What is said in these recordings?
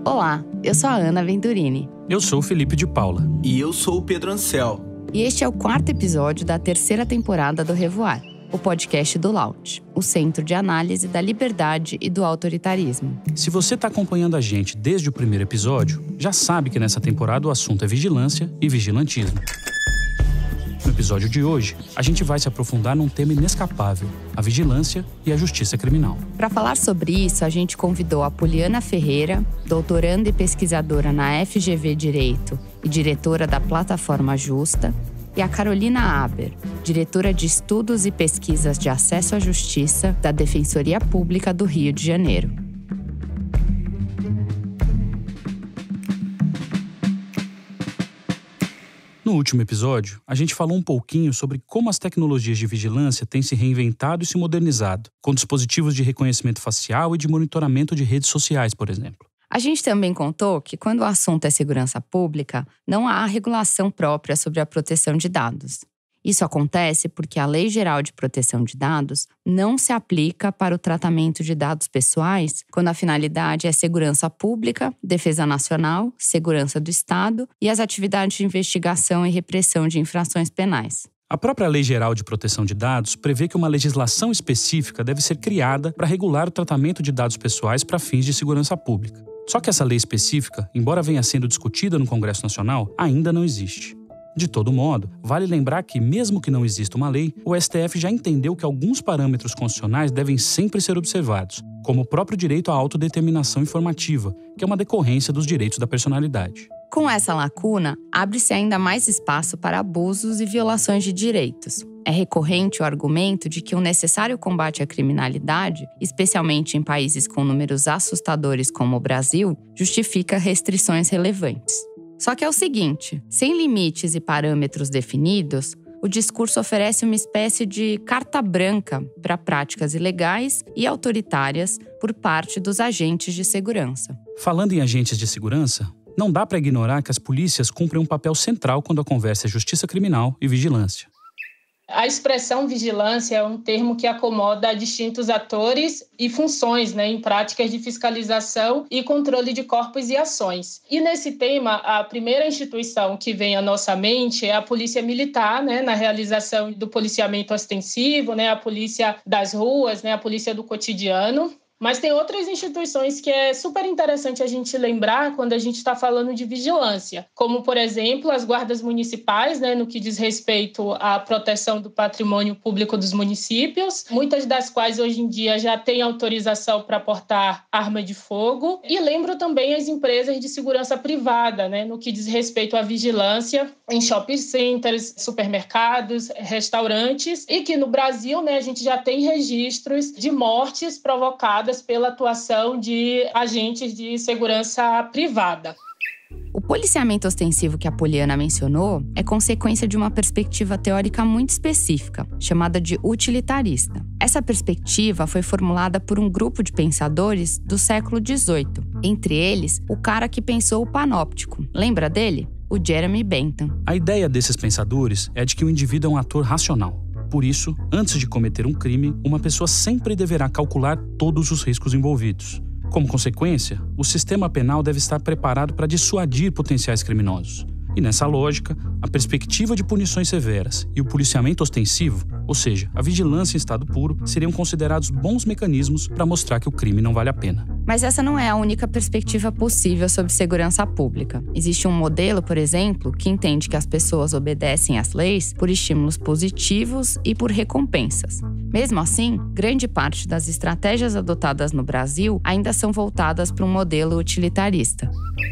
Olá, eu sou a Ana Venturini. Eu sou o Felipe de Paula. E eu sou o Pedro Ancel. E este é o 4º episódio da 3ª temporada do Revoar, o podcast do Laut, o Centro de Análise da Liberdade e do Autoritarismo. Se você está acompanhando a gente desde o primeiro episódio, já sabe que nessa temporada o assunto é vigilância e vigilantismo. No episódio de hoje, a gente vai se aprofundar num tema inescapável, a vigilância e a justiça criminal. Para falar sobre isso, a gente convidou a Poliana Ferreira, doutoranda e pesquisadora na FGV Direito e diretora da Plataforma Justa, e a Carolina Aber, diretora de Estudos e Pesquisas de Acesso à Justiça da Defensoria Pública do Rio de Janeiro. No último episódio, a gente falou um pouquinho sobre como as tecnologias de vigilância têm se reinventado e se modernizado, com dispositivos de reconhecimento facial e de monitoramento de redes sociais, por exemplo. A gente também contou que, quando o assunto é segurança pública, não há regulação própria sobre a proteção de dados. Isso acontece porque a Lei Geral de Proteção de Dados não se aplica para o tratamento de dados pessoais quando a finalidade é segurança pública, defesa nacional, segurança do Estado e as atividades de investigação e repressão de infrações penais. A própria Lei Geral de Proteção de Dados prevê que uma legislação específica deve ser criada para regular o tratamento de dados pessoais para fins de segurança pública. Só que essa lei específica, embora venha sendo discutida no Congresso Nacional, ainda não existe. De todo modo, vale lembrar que, mesmo que não exista uma lei, o STF já entendeu que alguns parâmetros constitucionais devem sempre ser observados, como o próprio direito à autodeterminação informativa, que é uma decorrência dos direitos da personalidade. Com essa lacuna, abre-se ainda mais espaço para abusos e violações de direitos. É recorrente o argumento de que o necessário combate à criminalidade, especialmente em países com números assustadores como o Brasil, justifica restrições relevantes. Só que é o seguinte, sem limites e parâmetros definidos, o discurso oferece uma espécie de carta branca para práticas ilegais e autoritárias por parte dos agentes de segurança. Falando em agentes de segurança, não dá para ignorar que as polícias cumprem um papel central quando a conversa é justiça criminal e vigilância. A expressão vigilância é um termo que acomoda distintos atores e funções, em práticas de fiscalização e controle de corpos e ações. E nesse tema, a primeira instituição que vem à nossa mente é a Polícia Militar, na realização do policiamento ostensivo, a polícia das ruas, a polícia do cotidiano. Mas tem outras instituições que é super interessante a gente lembrar quando a gente está falando de vigilância, como, por exemplo, as guardas municipais, no que diz respeito à proteção do patrimônio público dos municípios, muitas das quais hoje em dia já têm autorização para portar arma de fogo. E lembro também as empresas de segurança privada, no que diz respeito à vigilância em shopping centers, supermercados, restaurantes, e que no Brasil, a gente já tem registros de mortes provocadas pela atuação de agentes de segurança privada. O policiamento ostensivo que a Poliana mencionou é consequência de uma perspectiva teórica muito específica, chamada de utilitarista. Essa perspectiva foi formulada por um grupo de pensadores do século XVIII, entre eles o cara que pensou o panóptico. Lembra dele? O Jeremy Bentham. A ideia desses pensadores é de que o indivíduo é um ator racional. Por isso, antes de cometer um crime, uma pessoa sempre deverá calcular todos os riscos envolvidos. Como consequência, o sistema penal deve estar preparado para dissuadir potenciais criminosos. E nessa lógica, a perspectiva de punições severas e o policiamento ostensivo, ou seja, a vigilância em estado puro, seriam considerados bons mecanismos para mostrar que o crime não vale a pena. Mas essa não é a única perspectiva possível sobre segurança pública. Existe um modelo, por exemplo, que entende que as pessoas obedecem às leis por estímulos positivos e por recompensas. Mesmo assim, grande parte das estratégias adotadas no Brasil ainda são voltadas para um modelo utilitarista.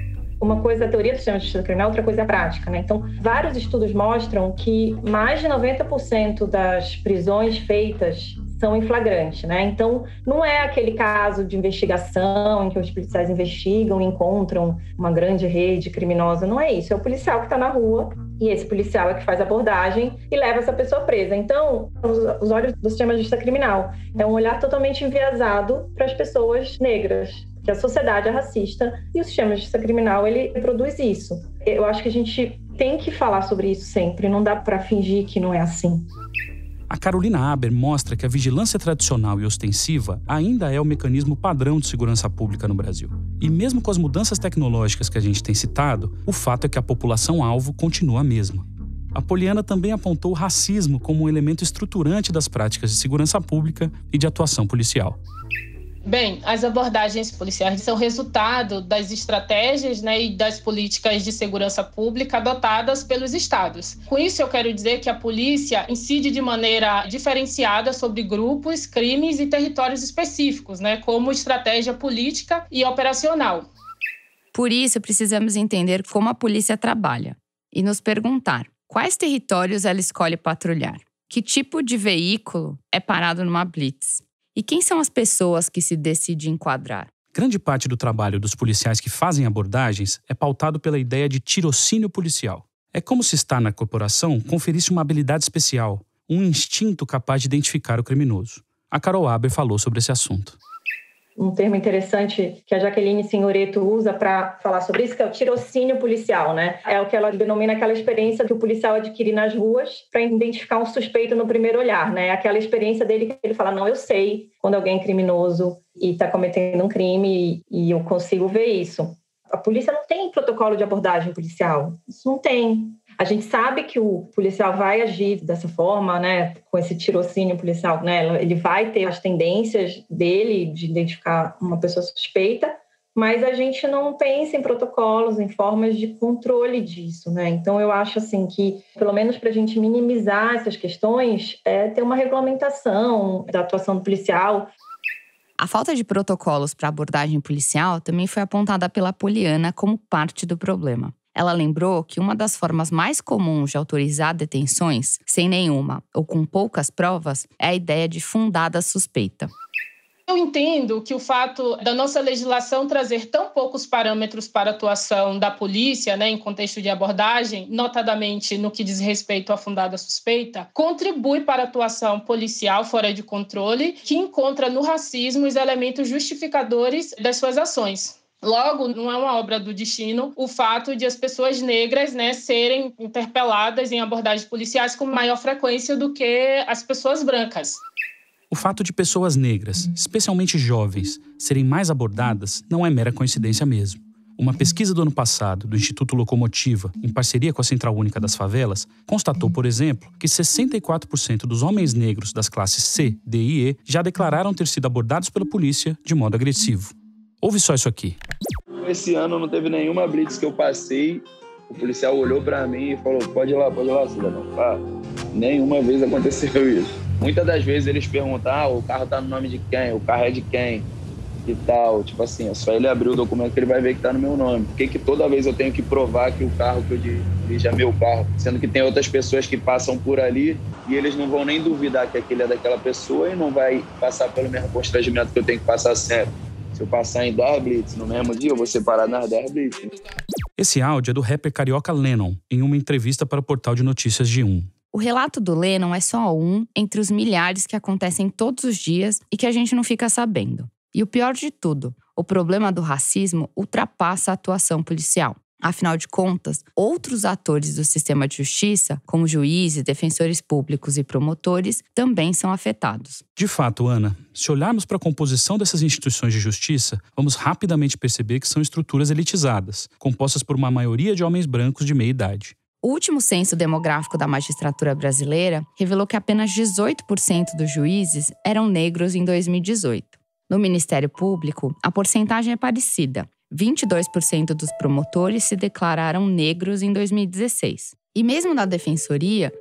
Uma coisa é a teoria do sistema de justiça criminal, outra coisa é a prática, Então, vários estudos mostram que mais de 90% das prisões feitas são em flagrante, Então, não é aquele caso de investigação em que os policiais investigam e encontram uma grande rede criminosa, não é isso. É o policial que está na rua e esse policial é que faz a abordagem e leva essa pessoa presa. Então, os olhos do sistema de justiça criminal é um olhar totalmente enviesado para as pessoas negras, que a sociedade é racista e o sistema de justiça criminal, ele produz isso. Eu acho que a gente tem que falar sobre isso sempre, não dá para fingir que não é assim. A Carolina Haber mostra que a vigilância tradicional e ostensiva ainda é o mecanismo padrão de segurança pública no Brasil. E mesmo com as mudanças tecnológicas que a gente tem citado, o fato é que a população-alvo continua a mesma. A Poliana também apontou o racismo como um elemento estruturante das práticas de segurança pública e de atuação policial. Bem, as abordagens policiais são resultado das estratégias, e das políticas de segurança pública adotadas pelos estados. Com isso, eu quero dizer que a polícia incide de maneira diferenciada sobre grupos, crimes e territórios específicos, como estratégia política e operacional. Por isso, precisamos entender como a polícia trabalha e nos perguntar quais territórios ela escolhe patrulhar, que tipo de veículo é parado numa blitz. E quem são as pessoas que se decidem enquadrar? Grande parte do trabalho dos policiais que fazem abordagens é pautado pela ideia de tirocínio policial. É como se estar na corporação conferisse uma habilidade especial, um instinto capaz de identificar o criminoso. A Carol Haber falou sobre esse assunto. Um termo interessante que a Jaqueline Signoretto usa para falar sobre isso, que é o tirocínio policial, É o que ela denomina aquela experiência que o policial adquire nas ruas para identificar um suspeito no primeiro olhar, Aquela experiência dele que ele fala, não, eu sei quando alguém é criminoso e está cometendo um crime e eu consigo ver isso. A polícia não tem protocolo de abordagem policial, isso não tem. A gente sabe que o policial vai agir dessa forma, com esse tirocínio policial, Ele vai ter as tendências dele de identificar uma pessoa suspeita, mas a gente não pensa em protocolos, em formas de controle disso, Então, eu acho assim que, pelo menos para a gente minimizar essas questões, ter uma regulamentação da atuação do policial. A falta de protocolos para abordagem policial também foi apontada pela Poliana como parte do problema. Ela lembrou que uma das formas mais comuns de autorizar detenções, sem nenhuma ou com poucas provas, é a ideia de fundada suspeita. Eu entendo que o fato da nossa legislação trazer tão poucos parâmetros para a atuação da polícia, em contexto de abordagem, notadamente no que diz respeito à fundada suspeita, contribui para a atuação policial fora de controle, que encontra no racismo os elementos justificadores das suas ações. Logo, não é uma obra do destino o fato de as pessoas negras serem interpeladas em abordagens policiais com maior frequência do que as pessoas brancas. O fato de pessoas negras, especialmente jovens, serem mais abordadas não é mera coincidência mesmo. Uma pesquisa do ano passado do Instituto Locomotiva, em parceria com a Central Única das Favelas, constatou, por exemplo, que 64% dos homens negros das classes C, D e E já declararam ter sido abordados pela polícia de modo agressivo. Ouve só isso aqui. Esse ano não teve nenhuma blitz que eu passei. O policial olhou pra mim e falou, pode ir lá, cidadão. Nenhuma vez aconteceu isso. Muitas das vezes eles perguntam, o carro tá no nome de quem? O carro é de quem? E tal. Tipo assim, é só ele abrir o documento que ele vai ver que tá no meu nome. Por que toda vez eu tenho que provar que o carro que eu dirijo é meu carro? Sendo que tem outras pessoas que passam por ali e eles não vão nem duvidar que aquele é daquela pessoa e não vai passar pelo mesmo constrangimento que eu tenho que passar sempre. Se eu passar em 10 blitz no mesmo dia, eu vou ser parado nas 10 blitz. Esse áudio é do rapper carioca Lennon, em uma entrevista para o portal de notícias G1. O relato do Lennon é só um entre os milhares que acontecem todos os dias e que a gente não fica sabendo. E o pior de tudo, o problema do racismo ultrapassa a atuação policial. Afinal de contas, outros atores do sistema de justiça, como juízes, defensores públicos e promotores, também são afetados. De fato, Ana, se olharmos para a composição dessas instituições de justiça, vamos rapidamente perceber que são estruturas elitizadas, compostas por uma maioria de homens brancos de meia idade. O último censo demográfico da magistratura brasileira revelou que apenas 18% dos juízes eram negros em 2018. No Ministério Público, a porcentagem é parecida. 22% dos promotores se declararam negros em 2016. E mesmo na Defensoria,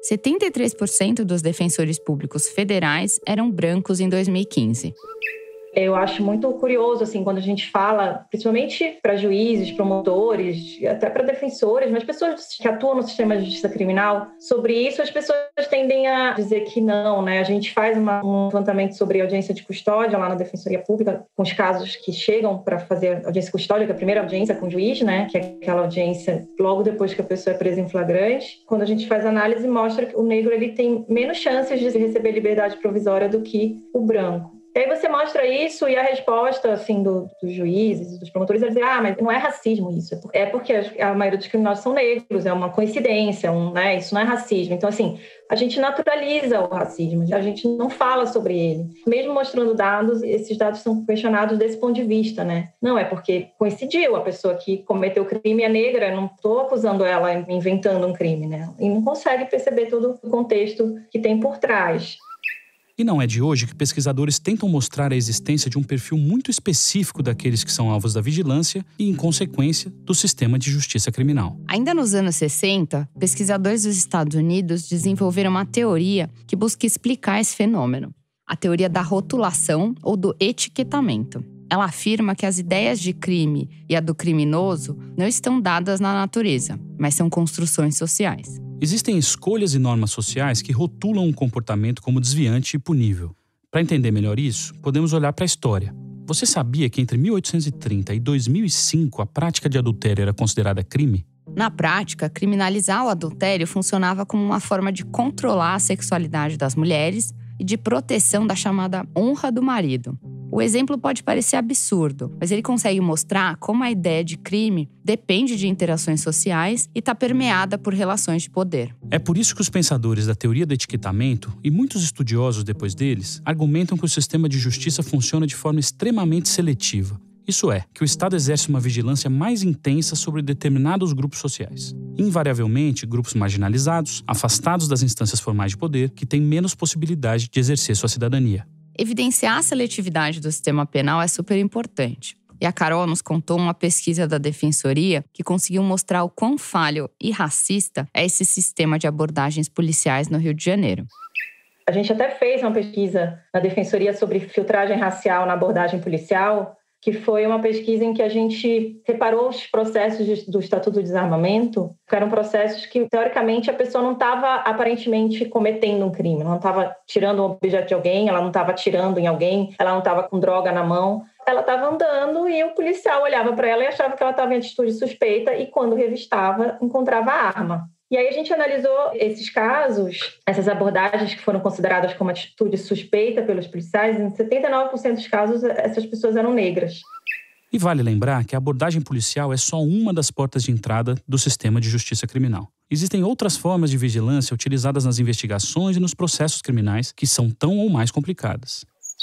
73% dos defensores públicos federais eram brancos em 2015. Eu acho muito curioso, assim, quando a gente fala, principalmente para juízes, promotores, até para defensores, mas pessoas que atuam no sistema de justiça criminal, sobre isso as pessoas tendem a dizer que não, A gente faz um levantamento sobre audiência de custódia lá na Defensoria Pública, com os casos que chegam para fazer audiência de custódia, que é a primeira audiência com o juiz, que é aquela audiência logo depois que a pessoa é presa em flagrante. Quando a gente faz análise, mostra que o negro ele tem menos chances de receber liberdade provisória do que o branco. E aí você mostra isso e a resposta assim, dos juízes, dos promotores, é dizer, mas não é racismo isso. É porque a maioria dos criminosos são negros, é uma coincidência, né? Isso não é racismo. Então, assim, a gente naturaliza o racismo, a gente não fala sobre ele. Mesmo mostrando dados, esses dados são questionados desse ponto de vista, né? Não, é porque coincidiu, a pessoa que cometeu o crime é negra, não estou acusando ela inventando um crime, né? E não consegue perceber todo o contexto que tem por trás. E não é de hoje que pesquisadores tentam mostrar a existência de um perfil muito específico daqueles que são alvos da vigilância e, em consequência, do sistema de justiça criminal. Ainda nos anos 60, pesquisadores dos Estados Unidos desenvolveram uma teoria que busca explicar esse fenômeno, a teoria da rotulação ou do etiquetamento. Ela afirma que as ideias de crime e a do criminoso não estão dadas na natureza, mas são construções sociais. Existem escolhas e normas sociais que rotulam um comportamento como desviante e punível. Para entender melhor isso, podemos olhar para a história. Você sabia que entre 1830 e 2005 a prática de adultério era considerada crime? Na prática, criminalizar o adultério funcionava como uma forma de controlar a sexualidade das mulheres e de proteção da chamada honra do marido. O exemplo pode parecer absurdo, mas ele consegue mostrar como a ideia de crime depende de interações sociais e está permeada por relações de poder. É por isso que os pensadores da teoria do etiquetamento, e muitos estudiosos depois deles, argumentam que o sistema de justiça funciona de forma extremamente seletiva. Isso é, que o Estado exerce uma vigilância mais intensa sobre determinados grupos sociais. Invariavelmente, grupos marginalizados, afastados das instâncias formais de poder, que têm menos possibilidade de exercer sua cidadania. Evidenciar a seletividade do sistema penal é super importante. E a Carol nos contou uma pesquisa da Defensoria que conseguiu mostrar o quão falho e racista é esse sistema de abordagens policiais no Rio de Janeiro. A gente até fez uma pesquisa na Defensoria sobre filtragem racial na abordagem policial, que foi uma pesquisa em que a gente separou os processos do Estatuto do Desarmamento, que eram processos que, teoricamente, a pessoa não estava aparentemente cometendo um crime, não estava tirando um objeto de alguém, ela não estava atirando em alguém, ela não estava com droga na mão, ela estava andando e o policial olhava para ela e achava que ela estava em atitude suspeita e, quando revistava, encontrava a arma. E aí a gente analisou esses casos, essas abordagens que foram consideradas como atitude suspeita pelos policiais, em 79% dos casos essas pessoas eram negras. E vale lembrar que a abordagem policial é só uma das portas de entrada do sistema de justiça criminal. Existem outras formas de vigilância utilizadas nas investigações e nos processos criminais que são tão ou mais complicadas.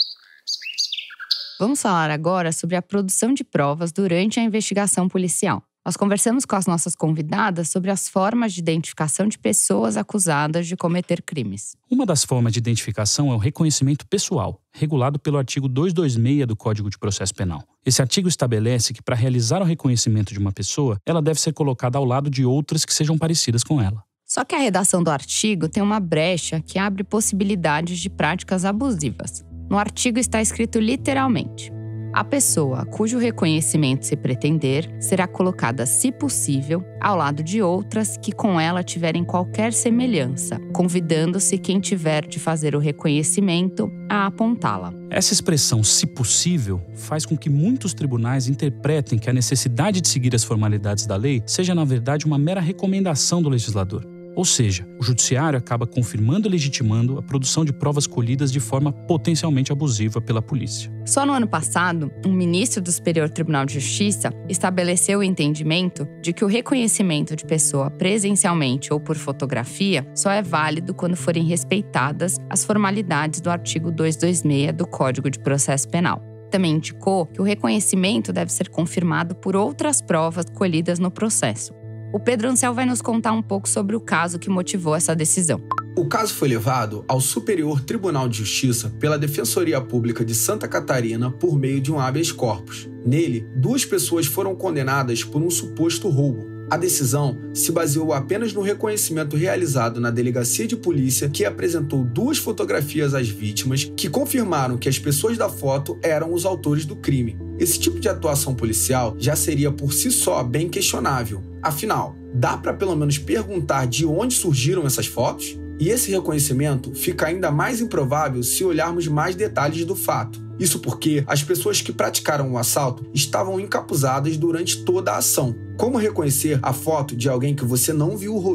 Vamos falar agora sobre a produção de provas durante a investigação policial. Nós conversamos com as nossas convidadas sobre as formas de identificação de pessoas acusadas de cometer crimes. Uma das formas de identificação é o reconhecimento pessoal, regulado pelo artigo 226 do Código de Processo Penal. Esse artigo estabelece que, para realizar o reconhecimento de uma pessoa, ela deve ser colocada ao lado de outras que sejam parecidas com ela. Só que a redação do artigo tem uma brecha que abre possibilidades de práticas abusivas. No artigo está escrito literalmente: a pessoa cujo reconhecimento se pretender será colocada, se possível, ao lado de outras que com ela tiverem qualquer semelhança, convidando-se quem tiver de fazer o reconhecimento a apontá-la. Essa expressão, se possível, faz com que muitos tribunais interpretem que a necessidade de seguir as formalidades da lei seja, na verdade, uma mera recomendação do legislador. Ou seja, o judiciário acaba confirmando e legitimando a produção de provas colhidas de forma potencialmente abusiva pela polícia. Só no ano passado, um ministro do Superior Tribunal de Justiça estabeleceu o entendimento de que o reconhecimento de pessoa presencialmente ou por fotografia só é válido quando forem respeitadas as formalidades do artigo 226 do Código de Processo Penal. Também indicou que o reconhecimento deve ser confirmado por outras provas colhidas no processo. O Pedro Ancel vai nos contar um pouco sobre o caso que motivou essa decisão. O caso foi levado ao Superior Tribunal de Justiça pela Defensoria Pública de Santa Catarina por meio de um habeas corpus. Nele, 2 pessoas foram condenadas por um suposto roubo. A decisão se baseou apenas no reconhecimento realizado na delegacia de polícia, que apresentou 2 fotografias às vítimas que confirmaram que as pessoas da foto eram os autores do crime. Esse tipo de atuação policial já seria por si só bem questionável. Afinal, dá para pelo menos perguntar de onde surgiram essas fotos? E esse reconhecimento fica ainda mais improvável se olharmos mais detalhes do fato. Isso porque as pessoas que praticaram o assalto estavam encapuzadas durante toda a ação. Como reconhecer a foto de alguém que você não viu o rosto?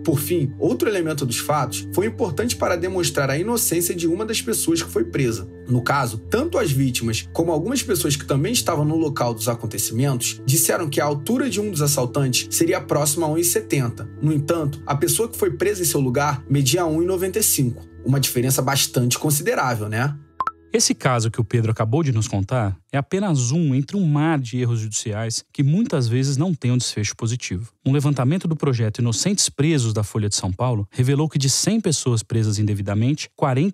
Por fim, outro elemento dos fatos foi importante para demonstrar a inocência de uma das pessoas que foi presa. No caso, tanto as vítimas como algumas pessoas que também estavam no local dos acontecimentos disseram que a altura de um dos assaltantes seria próxima a 1,70. No entanto, a pessoa que foi presa em seu lugar media 1,95. Uma diferença bastante considerável, né? Esse caso que o Pedro acabou de nos contar é apenas um entre um mar de erros judiciais que muitas vezes não tem um desfecho positivo. Um levantamento do projeto Inocentes Presos da Folha de São Paulo revelou que de 100 pessoas presas indevidamente,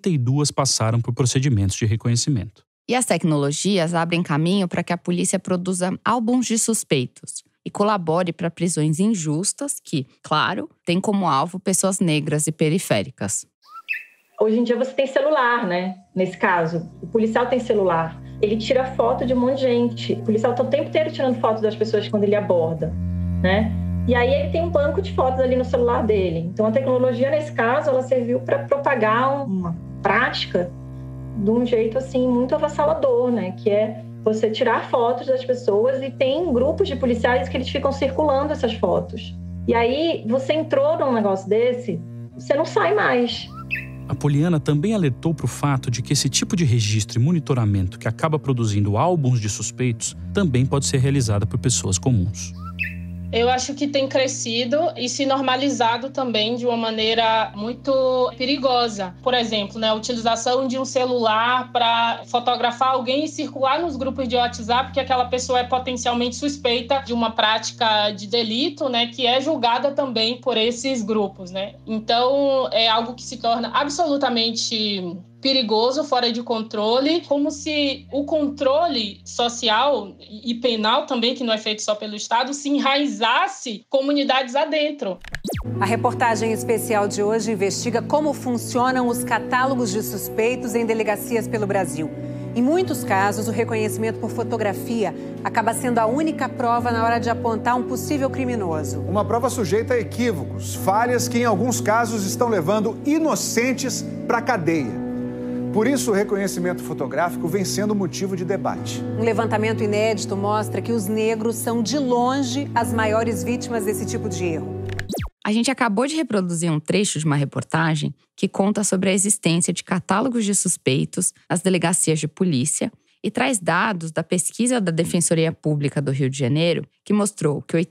42 passaram por procedimentos de reconhecimento. E as tecnologias abrem caminho para que a polícia produza álbuns de suspeitos e colabore para prisões injustas que, claro, têm como alvo pessoas negras e periféricas. Hoje em dia você tem celular, né? Nesse caso, o policial tem celular. Ele tira foto de um monte de gente. O policial está o tempo inteiro tirando foto das pessoas quando ele aborda, né? E aí ele tem um banco de fotos ali no celular dele. Então a tecnologia, nesse caso, ela serviu para propagar uma prática de um jeito, assim, muito avassalador, né? Que é você tirar fotos das pessoas e tem grupos de policiais que eles ficam circulando essas fotos. E aí você entrou num negócio desse, você não sai mais. A Poliana também alertou para o fato de que esse tipo de registro e monitoramento que acaba produzindo álbuns de suspeitos também pode ser realizada por pessoas comuns. Eu acho que tem crescido e se normalizado também de uma maneira muito perigosa. Por exemplo, né, a utilização de um celular para fotografar alguém e circular nos grupos de WhatsApp, porque aquela pessoa é potencialmente suspeita de uma prática de delito, né, que é julgada também por esses grupos, né? Então, é algo que se torna absolutamente perigoso, fora de controle, como se o controle social e penal também, que não é feito só pelo Estado, se enraizasse comunidades adentro. A reportagem especial de hoje investiga como funcionam os catálogos de suspeitos em delegacias pelo Brasil. Em muitos casos, o reconhecimento por fotografia acaba sendo a única prova na hora de apontar um possível criminoso. Uma prova sujeita a equívocos, falhas que em alguns casos estão levando inocentes para a cadeia. Por isso, o reconhecimento fotográfico vem sendo motivo de debate. Um levantamento inédito mostra que os negros são, de longe, as maiores vítimas desse tipo de erro. A gente acabou de reproduzir um trecho de uma reportagem que conta sobre a existência de catálogos de suspeitos nas delegacias de polícia e traz dados da pesquisa da Defensoria Pública do Rio de Janeiro, que mostrou que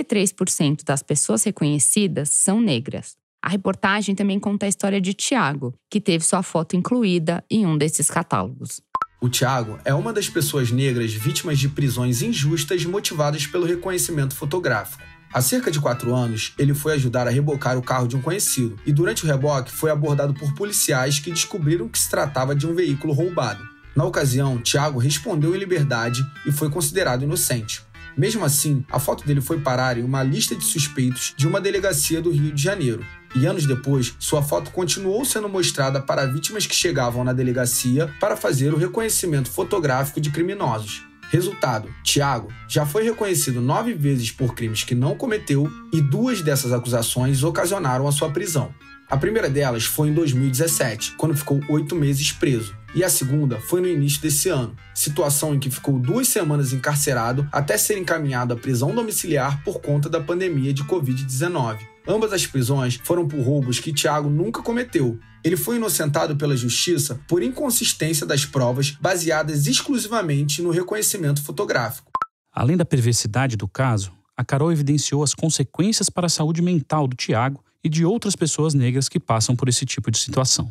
83% das pessoas reconhecidas são negras. A reportagem também conta a história de Tiago, que teve sua foto incluída em um desses catálogos. O Tiago é uma das pessoas negras vítimas de prisões injustas motivadas pelo reconhecimento fotográfico. Há cerca de 4 anos, ele foi ajudar a rebocar o carro de um conhecido e, durante o reboque, foi abordado por policiais que descobriram que se tratava de um veículo roubado. Na ocasião, Tiago respondeu em liberdade e foi considerado inocente. Mesmo assim, a foto dele foi parar em uma lista de suspeitos de uma delegacia do Rio de Janeiro. E anos depois, sua foto continuou sendo mostrada para vítimas que chegavam na delegacia para fazer o reconhecimento fotográfico de criminosos. Resultado, Tiago já foi reconhecido 9 vezes por crimes que não cometeu e 2 dessas acusações ocasionaram a sua prisão. A primeira delas foi em 2017, quando ficou 8 meses preso. E a segunda foi no início desse ano, situação em que ficou 2 semanas encarcerado até ser encaminhado à prisão domiciliar por conta da pandemia de Covid-19. Ambas as prisões foram por roubos que Tiago nunca cometeu. Ele foi inocentado pela justiça por inconsistência das provas baseadas exclusivamente no reconhecimento fotográfico. Além da perversidade do caso, a Carol evidenciou as consequências para a saúde mental do Tiago e de outras pessoas negras que passam por esse tipo de situação.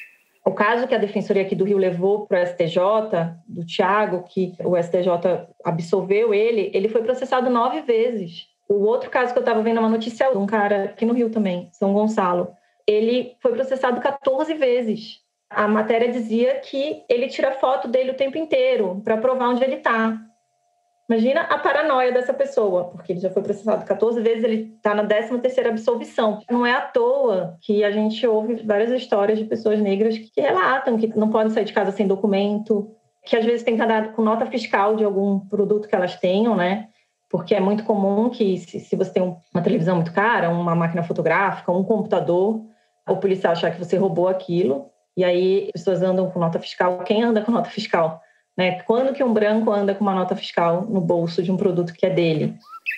O caso que a Defensoria aqui do Rio levou para o STJ, do Tiago, que o STJ absolveu ele foi processado 9 vezes. O outro caso que eu estava vendo uma notícia de um cara aqui no Rio também, São Gonçalo, ele foi processado 14 vezes. A matéria dizia que ele tira foto dele o tempo inteiro para provar onde ele está. Imagina a paranoia dessa pessoa, porque ele já foi processado 14 vezes, ele está na 13ª absolvição. Não é à toa que a gente ouve várias histórias de pessoas negras que relatam que não podem sair de casa sem documento, que às vezes tem que andar com nota fiscal de algum produto que elas tenham, né? Porque é muito comum que se você tem uma televisão muito cara, uma máquina fotográfica, um computador, o policial achar que você roubou aquilo, e aí as pessoas andam com nota fiscal. Quem anda com nota fiscal? Né? Quando que um branco anda com uma nota fiscal no bolso de um produto que é dele?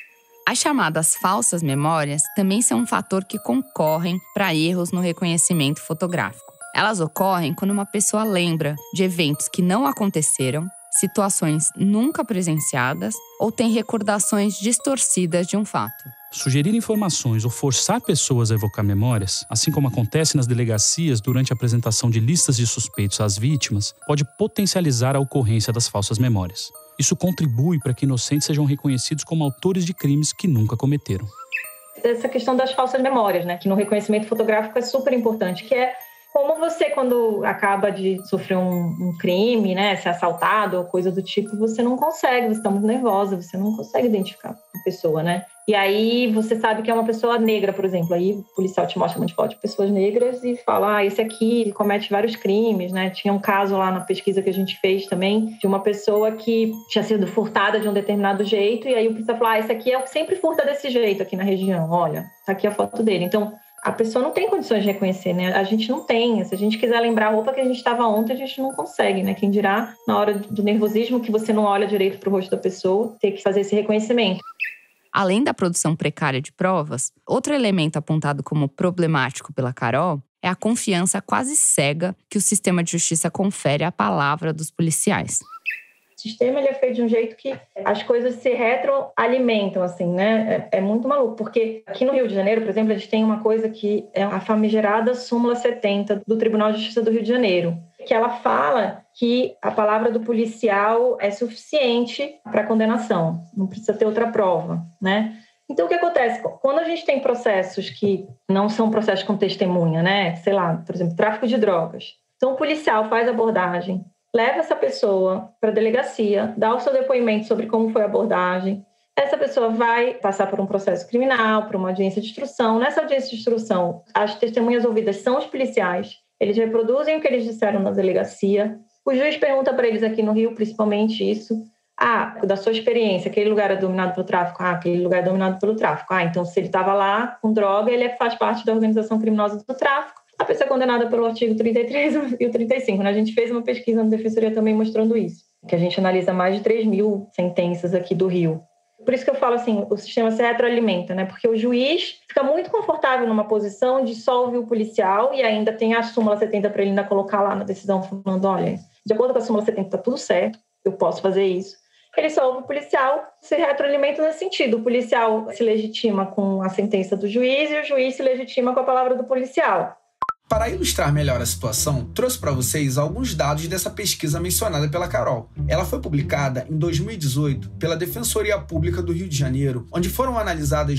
As chamadas falsas memórias também são um fator que concorrem para erros no reconhecimento fotográfico. Elas ocorrem quando uma pessoa lembra de eventos que não aconteceram, situações nunca presenciadas ou tem recordações distorcidas de um fato. Sugerir informações ou forçar pessoas a evocar memórias, assim como acontece nas delegacias durante a apresentação de listas de suspeitos às vítimas, pode potencializar a ocorrência das falsas memórias. Isso contribui para que inocentes sejam reconhecidos como autores de crimes que nunca cometeram. Essa questão das falsas memórias, né, que no reconhecimento fotográfico é super importante, que é como você, quando acaba de sofrer um crime, né, ser assaltado ou coisa do tipo, você não consegue, você está muito nervosa, você não consegue identificar a pessoa, né? E aí você sabe que é uma pessoa negra, por exemplo. Aí o policial te mostra um monte de fotos de pessoas negras e fala, esse aqui comete vários crimes, né? Tinha um caso lá na pesquisa que a gente fez também, de uma pessoa que tinha sido furtada de um determinado jeito, e aí o policial falou, esse aqui sempre furta desse jeito aqui na região, olha, tá aqui a foto dele. Então, a pessoa não tem condições de reconhecer, né? A gente não tem. Se a gente quiser lembrar a roupa que a gente estava ontem, a gente não consegue, né? Quem dirá, na hora do nervosismo, que você não olha direito para o rosto da pessoa, ter que fazer esse reconhecimento. Além da produção precária de provas, outro elemento apontado como problemático pela Carol é a confiança quase cega que o sistema de justiça confere à palavra dos policiais. O sistema ele é feito de um jeito que as coisas se retroalimentam, assim, né? É muito maluco, porque aqui no Rio de Janeiro, por exemplo, a gente tem uma coisa que é a famigerada súmula 70 do Tribunal de Justiça do Rio de Janeiro, que ela fala que a palavra do policial é suficiente para condenação, não precisa ter outra prova, né? Então, o que acontece? Quando a gente tem processos que não são processos com testemunha, né? Sei lá, por exemplo, tráfico de drogas. Então, o policial faz a abordagem, leva essa pessoa para a delegacia, dá o seu depoimento sobre como foi a abordagem. Essa pessoa vai passar por um processo criminal, por uma audiência de instrução. Nessa audiência de instrução, as testemunhas ouvidas são os policiais. Eles reproduzem o que eles disseram na delegacia. O juiz pergunta para eles aqui no Rio, principalmente isso. Da sua experiência, aquele lugar é dominado pelo tráfico? Aquele lugar é dominado pelo tráfico. Então se ele estava lá com droga, ele faz parte da organização criminosa do tráfico. A pessoa é condenada pelo artigo 33 e o 35. Né? A gente fez uma pesquisa na Defensoria também mostrando isso, que a gente analisa mais de 3.000 sentenças aqui do Rio. Por isso que eu falo assim, o sistema se retroalimenta, né? Porque o juiz fica muito confortável numa posição de só ouvir o policial e ainda tem a súmula 70 para ele ainda colocar lá na decisão falando, olha, de acordo com a súmula 70 está tudo certo, eu posso fazer isso. Ele só ouve o policial, se retroalimenta nesse sentido. O policial se legitima com a sentença do juiz e o juiz se legitima com a palavra do policial. Para ilustrar melhor a situação, trouxe para vocês alguns dados dessa pesquisa mencionada pela Carol. Ela foi publicada em 2018 pela Defensoria Pública do Rio de Janeiro, onde foram analisadas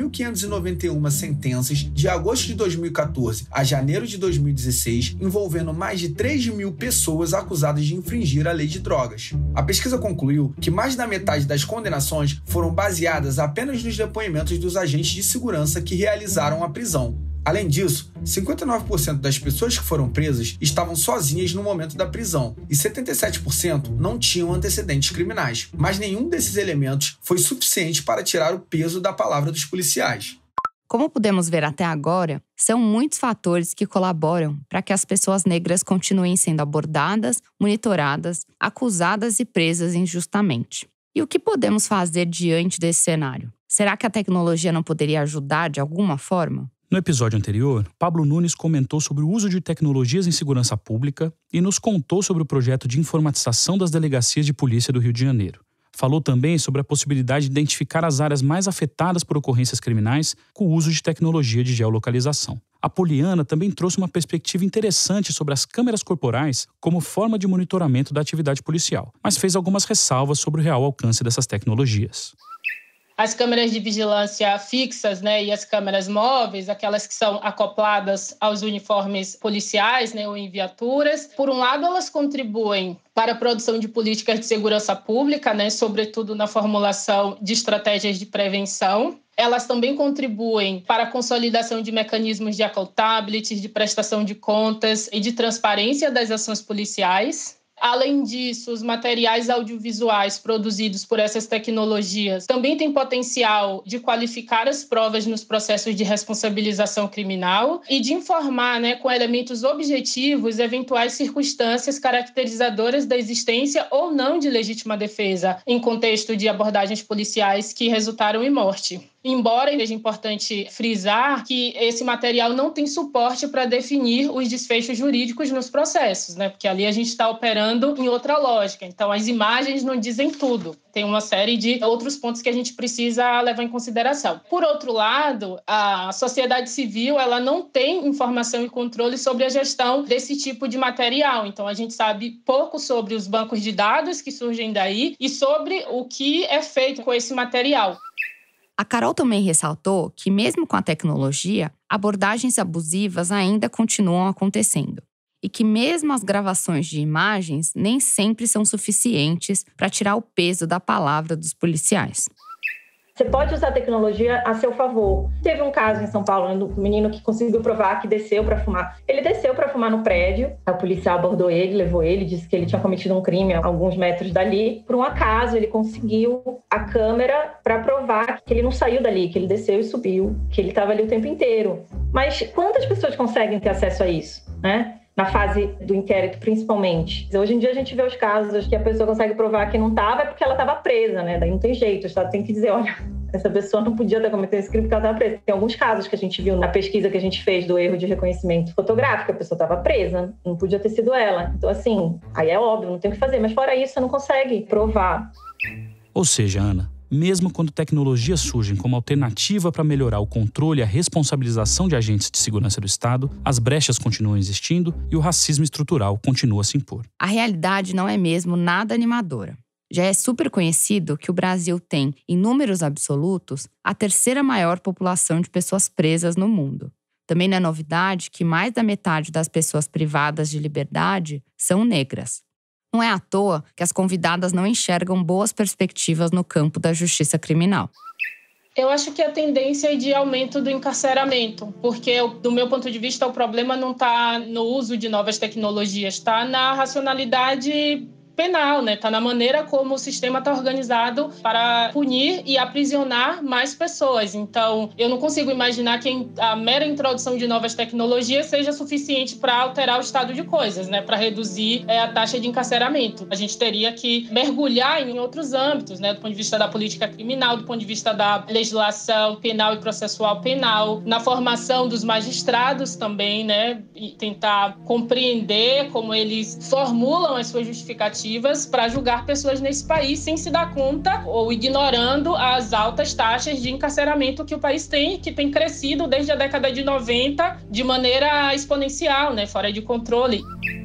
2.591 sentenças de agosto de 2014 a janeiro de 2016, envolvendo mais de 3.000 pessoas acusadas de infringir a lei de drogas. A pesquisa concluiu que mais da metade das condenações foram baseadas apenas nos depoimentos dos agentes de segurança que realizaram a prisão. Além disso, 59% das pessoas que foram presas estavam sozinhas no momento da prisão e 77% não tinham antecedentes criminais, mas nenhum desses elementos foi suficiente para tirar o peso da palavra dos policiais. Como pudemos ver até agora, são muitos fatores que colaboram para que as pessoas negras continuem sendo abordadas, monitoradas, acusadas e presas injustamente. E o que podemos fazer diante desse cenário? Será que a tecnologia não poderia ajudar de alguma forma? No episódio anterior, Pablo Nunes comentou sobre o uso de tecnologias em segurança pública e nos contou sobre o projeto de informatização das delegacias de polícia do Rio de Janeiro. Falou também sobre a possibilidade de identificar as áreas mais afetadas por ocorrências criminais com o uso de tecnologia de geolocalização. A Poliana também trouxe uma perspectiva interessante sobre as câmeras corporais como forma de monitoramento da atividade policial, mas fez algumas ressalvas sobre o real alcance dessas tecnologias. As câmeras de vigilância fixas, né, e as câmeras móveis, aquelas que são acopladas aos uniformes policiais, né, ou em viaturas, por um lado, elas contribuem para a produção de políticas de segurança pública, né, sobretudo na formulação de estratégias de prevenção. Elas também contribuem para a consolidação de mecanismos de accountability, de prestação de contas e de transparência das ações policiais. Além disso, os materiais audiovisuais produzidos por essas tecnologias também têm potencial de qualificar as provas nos processos de responsabilização criminal e de informar, com elementos objetivos, eventuais circunstâncias caracterizadoras da existência ou não de legítima defesa, em contexto de abordagens policiais que resultaram em morte. Embora seja importante frisar que esse material não tem suporte para definir os desfechos jurídicos nos processos, porque ali a gente está operando em outra lógica. Então, as imagens não dizem tudo. Tem uma série de outros pontos que a gente precisa levar em consideração. Por outro lado, a sociedade civil ela não tem informação e controle sobre a gestão desse tipo de material. Então, a gente sabe pouco sobre os bancos de dados que surgem daí e sobre o que é feito com esse material. A Carol também ressaltou que, mesmo com a tecnologia, abordagens abusivas ainda continuam acontecendo e que mesmo as gravações de imagens nem sempre são suficientes para tirar o peso da palavra dos policiais. Você pode usar a tecnologia a seu favor. Teve um caso em São Paulo, do menino que conseguiu provar que desceu para fumar. Ele desceu para fumar no prédio, a policial abordou ele, levou ele, disse que ele tinha cometido um crime a alguns metros dali. Por um acaso, ele conseguiu a câmera para provar que ele não saiu dali, que ele desceu e subiu, que ele estava ali o tempo inteiro. Mas quantas pessoas conseguem ter acesso a isso, na fase do inquérito, principalmente? Hoje em dia a gente vê os casos que a pessoa consegue provar que não estava é porque ela estava presa, Daí não tem jeito, o Estado tem que dizer, olha, essa pessoa não podia estar cometendo esse crime porque ela estava presa. Tem alguns casos que a gente viu na pesquisa que a gente fez do erro de reconhecimento fotográfico, a pessoa estava presa, não podia ter sido ela. Então, assim, aí é óbvio, não tem o que fazer, mas fora isso, você não consegue provar. Ou seja, Ana, mesmo quando tecnologias surgem como alternativa para melhorar o controle e a responsabilização de agentes de segurança do Estado, as brechas continuam existindo e o racismo estrutural continua a se impor. A realidade não é mesmo nada animadora. Já é super conhecido que o Brasil tem, em números absolutos, a terceira maior população de pessoas presas no mundo. Também não é novidade que mais da metade das pessoas privadas de liberdade são negras. Não é à toa que as convidadas não enxergam boas perspectivas no campo da justiça criminal. Eu acho que a tendência é de aumento do encarceramento, porque, do meu ponto de vista, o problema não está no uso de novas tecnologias, está na racionalidade penal, Está na maneira como o sistema está organizado para punir e aprisionar mais pessoas. Então, eu não consigo imaginar que a mera introdução de novas tecnologias seja suficiente para alterar o estado de coisas, para reduzir a taxa de encarceramento. A gente teria que mergulhar em outros âmbitos, do ponto de vista da política criminal, do ponto de vista da legislação penal e processual penal, na formação dos magistrados também, e tentar compreender como eles formulam as suas justificativas para julgar pessoas nesse país sem se dar conta ou ignorando as altas taxas de encarceramento que o país tem, que tem crescido desde a década de 90 de maneira exponencial, fora de controle.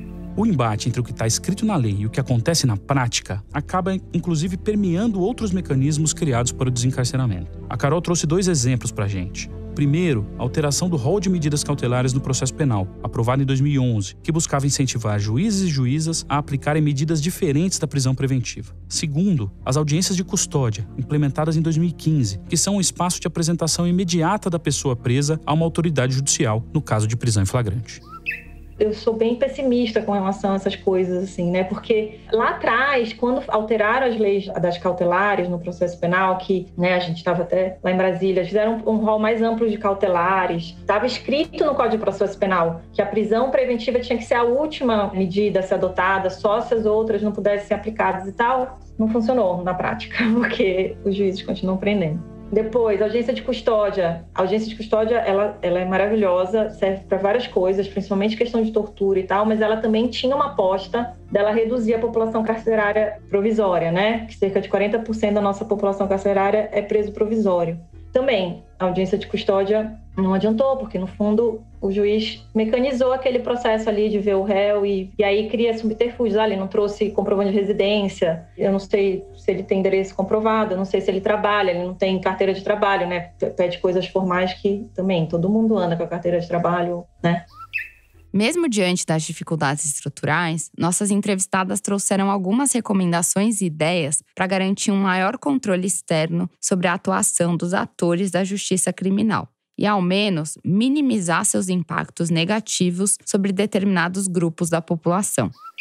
O embate entre o que está escrito na lei e o que acontece na prática acaba, inclusive, permeando outros mecanismos criados para o desencarceramento. A Carol trouxe 2 exemplos para a gente. Primeiro, a alteração do rol de medidas cautelares no processo penal, aprovado em 2011, que buscava incentivar juízes e juízas a aplicarem medidas diferentes da prisão preventiva. Segundo, as audiências de custódia, implementadas em 2015, que são um espaço de apresentação imediata da pessoa presa a uma autoridade judicial, no caso de prisão em flagrante. Eu sou bem pessimista com relação a essas coisas, porque lá atrás, quando alteraram as leis das cautelares no processo penal, que a gente estava até lá em Brasília, fizeram um rol mais amplo de cautelares, estava escrito no Código de Processo Penal que a prisão preventiva tinha que ser a última medida a ser adotada, só se as outras não pudessem ser aplicadas e tal. Não funcionou na prática, porque os juízes continuam prendendo. Depois, a audiência de custódia. A audiência de custódia, ela é maravilhosa, serve para várias coisas, principalmente questão de tortura e tal, mas ela também tinha uma aposta dela reduzir a população carcerária provisória, Que cerca de 40% da nossa população carcerária é preso provisório. Também, a audiência de custódia não adiantou, porque, no fundo, o juiz mecanizou aquele processo ali de ver o réu e aí cria subterfúgios. Ele não trouxe comprovante de residência, eu não sei se ele tem endereço comprovado, eu não sei se ele trabalha, ele não tem carteira de trabalho, Pede coisas formais que também todo mundo anda com a carteira de trabalho, Mesmo diante das dificuldades estruturais, nossas entrevistadas trouxeram algumas recomendações e ideias para garantir um maior controle externo sobre a atuação dos atores da justiça criminal e, ao menos, minimizar seus impactos negativos sobre determinados grupos da população.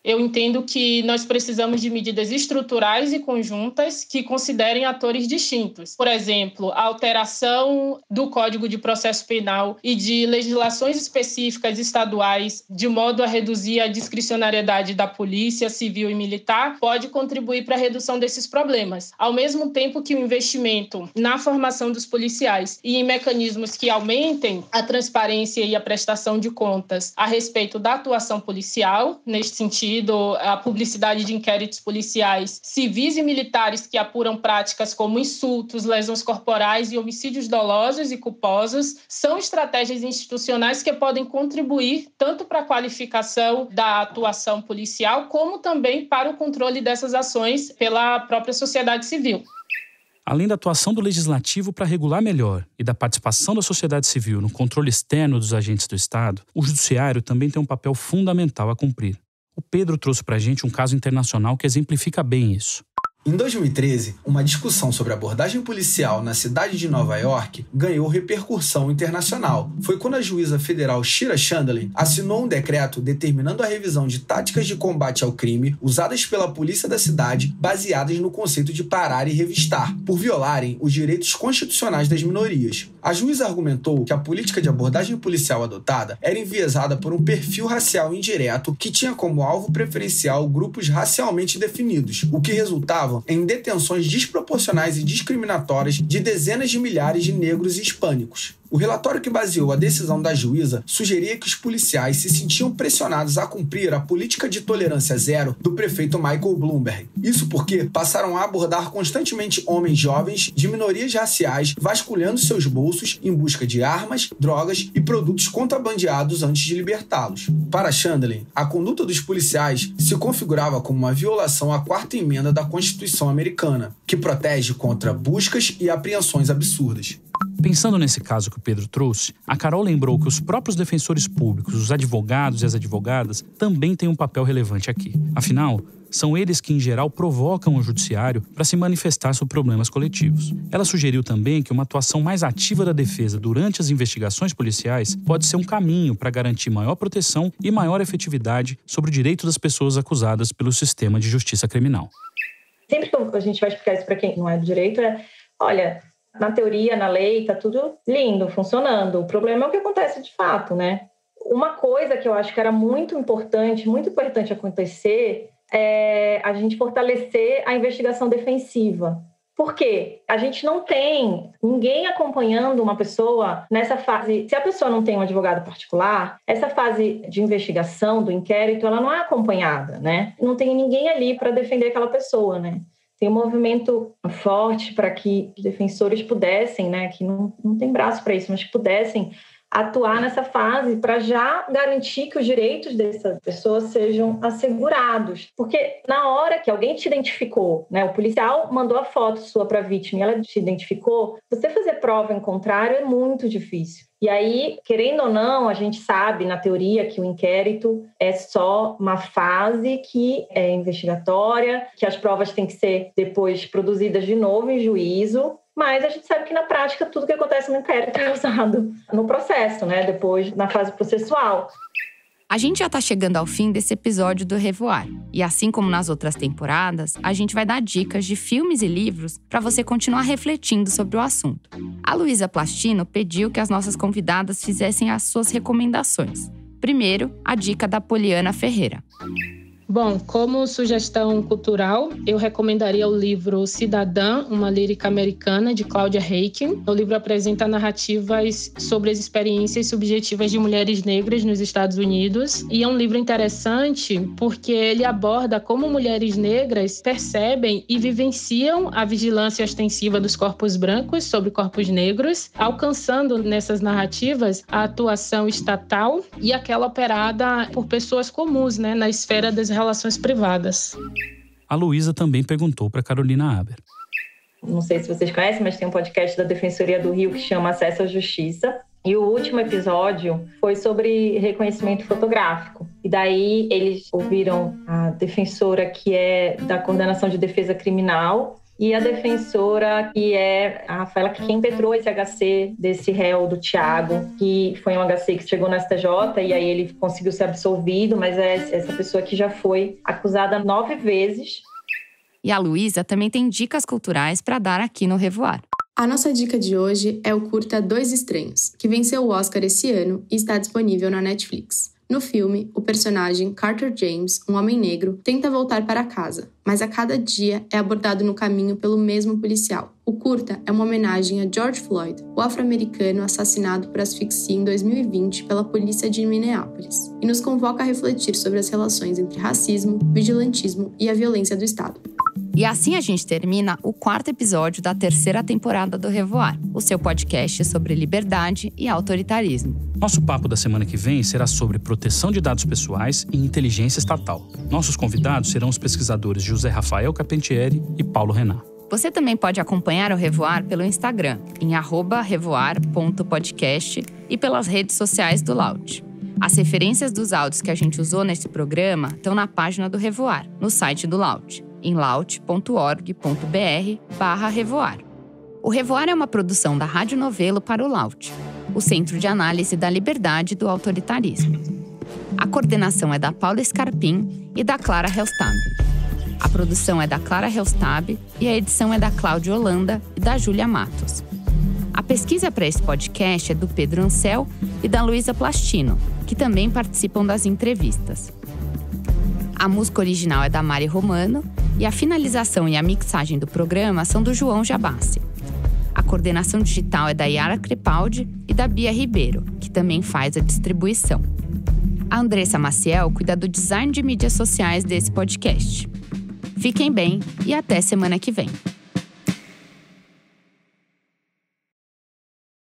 Eu entendo que nós precisamos de medidas estruturais e conjuntas que considerem atores distintos. Por exemplo, a alteração do Código de Processo Penal e de legislações específicas estaduais, de modo a reduzir a discricionariedade da polícia civil e militar, pode contribuir para a redução desses problemas. Ao mesmo tempo que o investimento na formação dos policiais e em mecanismos que aumentem a transparência e a prestação de contas a respeito da atuação policial, neste sentido, a publicidade de inquéritos policiais civis e militares que apuram práticas como insultos, lesões corporais e homicídios dolosos e culposos, são estratégias institucionais que podem contribuir tanto para a qualificação da atuação policial, como também para o controle dessas ações pela própria sociedade civil. Além da atuação do legislativo para regular melhor e da participação da sociedade civil no controle externo dos agentes do Estado, o judiciário também tem um papel fundamental a cumprir. O Pedro trouxe para a gente um caso internacional que exemplifica bem isso. Em 2013, uma discussão sobre abordagem policial na cidade de Nova York ganhou repercussão internacional. Foi quando a juíza federal Shira Chandler assinou um decreto determinando a revisão de táticas de combate ao crime usadas pela polícia da cidade, baseadas no conceito de parar e revistar, por violarem os direitos constitucionais das minorias. A juíza argumentou que a política de abordagem policial adotada era enviesada por um perfil racial indireto que tinha como alvo preferencial grupos racialmente definidos, o que resultava em detenções desproporcionais e discriminatórias de dezenas de milhares de negros e hispânicos. O relatório que baseou a decisão da juíza sugeria que os policiais se sentiam pressionados a cumprir a política de tolerância zero do prefeito Michael Bloomberg. Isso porque passaram a abordar constantemente homens jovens de minorias raciais, vasculhando seus bolsos em busca de armas, drogas e produtos contrabandeados antes de libertá-los. Para Chandler, a conduta dos policiais se configurava como uma violação à 4ª emenda da Constituição americana, que protege contra buscas e apreensões absurdas. Pensando nesse caso que o Pedro trouxe, a Carol lembrou que os próprios defensores públicos, os advogados e as advogadas, também têm um papel relevante aqui. Afinal, são eles que, em geral, provocam o judiciário para se manifestar sobre problemas coletivos. Ela sugeriu também que uma atuação mais ativa da defesa durante as investigações policiais pode ser um caminho para garantir maior proteção e maior efetividade sobre o direito das pessoas acusadas pelo sistema de justiça criminal. Sempre que a gente vai explicar isso para quem não é do direito, olha, na teoria, na lei, tá tudo lindo, funcionando. O problema é o que acontece de fato, né? Uma coisa que eu acho que era muito importante acontecer é a gente fortalecer a investigação defensiva. Por quê? A gente não tem ninguém acompanhando uma pessoa nessa fase. Se a pessoa não tem um advogado particular, essa fase de investigação, do inquérito, ela não é acompanhada, né? Não tem ninguém ali para defender aquela pessoa, né? Tem um movimento forte para que os defensores pudessem, né, que não tem braço para isso, mas que pudessem atuar nessa fase para já garantir que os direitos dessas pessoas sejam assegurados. Porque na hora que alguém te identificou, né, o policial mandou a foto sua para a vítima e ela te identificou, você fazer prova em contrário é muito difícil. E aí, querendo ou não, a gente sabe na teoria que o inquérito é só uma fase que é investigatória, que as provas têm que ser depois produzidas de novo em juízo, mas a gente sabe que na prática tudo que acontece no inquérito é usado no processo, né? Depois na fase processual. A gente já está chegando ao fim desse episódio do Revoar. E assim como nas outras temporadas, a gente vai dar dicas de filmes e livros para você continuar refletindo sobre o assunto. A Luísa Plastino pediu que as nossas convidadas fizessem as suas recomendações. Primeiro, a dica da Poliana Ferreira. Bom, como sugestão cultural, eu recomendaria o livro Cidadã, uma lírica americana, de Claudia Raikine. O livro apresenta narrativas sobre as experiências subjetivas de mulheres negras nos Estados Unidos. E é um livro interessante porque ele aborda como mulheres negras percebem e vivenciam a vigilância ostensiva dos corpos brancos sobre corpos negros, alcançando nessas narrativas a atuação estatal e aquela operada por pessoas comuns, né, na esfera das relações privadas. A Luísa também perguntou para Carolina Haber. Não sei se vocês conhecem, mas tem um podcast da Defensoria do Rio que chama Acesso à Justiça. E o último episódio foi sobre reconhecimento fotográfico. E daí eles ouviram a defensora que é da Coordenação de Defesa Criminal e a defensora, que é a Rafaela, que impetrou esse HC desse réu do Thiago, que foi um HC que chegou no STJ e aí ele conseguiu ser absolvido, mas é essa pessoa que já foi acusada 9 vezes. E a Luísa também tem dicas culturais para dar aqui no Revoar. A nossa dica de hoje é o curta Dois Estranhos, que venceu o Oscar esse ano e está disponível na Netflix. No filme, o personagem Carter James, um homem negro, tenta voltar para casa, mas a cada dia é abordado no caminho pelo mesmo policial. O curta é uma homenagem a George Floyd, o afro-americano assassinado por asfixia em 2020 pela polícia de Minneapolis, e nos convoca a refletir sobre as relações entre racismo, vigilantismo e a violência do Estado. E assim a gente termina o 4º episódio da 3ª temporada do Revoar, o seu podcast sobre liberdade e autoritarismo. Nosso papo da semana que vem será sobre proteção de dados pessoais e inteligência estatal. Nossos convidados serão os pesquisadores José Rafael Carpentieri e Paulo Renan. Você também pode acompanhar o Revoar pelo Instagram, em @revoar.podcast e pelas redes sociais do Loud. As referências dos áudios que a gente usou nesse programa estão na página do Revoar, no site do Loud, em loud.org.br/revoar. O Revoar é uma produção da Rádio Novelo para o Loud, o Centro de Análise da Liberdade e do Autoritarismo. A coordenação é da Paula Scarpim e da Clara Helstab. A produção é da Clara Helstab e a edição é da Cláudia Holanda e da Júlia Matos. A pesquisa para esse podcast é do Pedro Ancel e da Luísa Plastino, que também participam das entrevistas. A música original é da Mari Romano e a finalização e a mixagem do programa são do João Jabassi. A coordenação digital é da Yara Crepaldi e da Bia Ribeiro, que também faz a distribuição. A Andressa Maciel cuida do design de mídias sociais desse podcast. Fiquem bem e até semana que vem.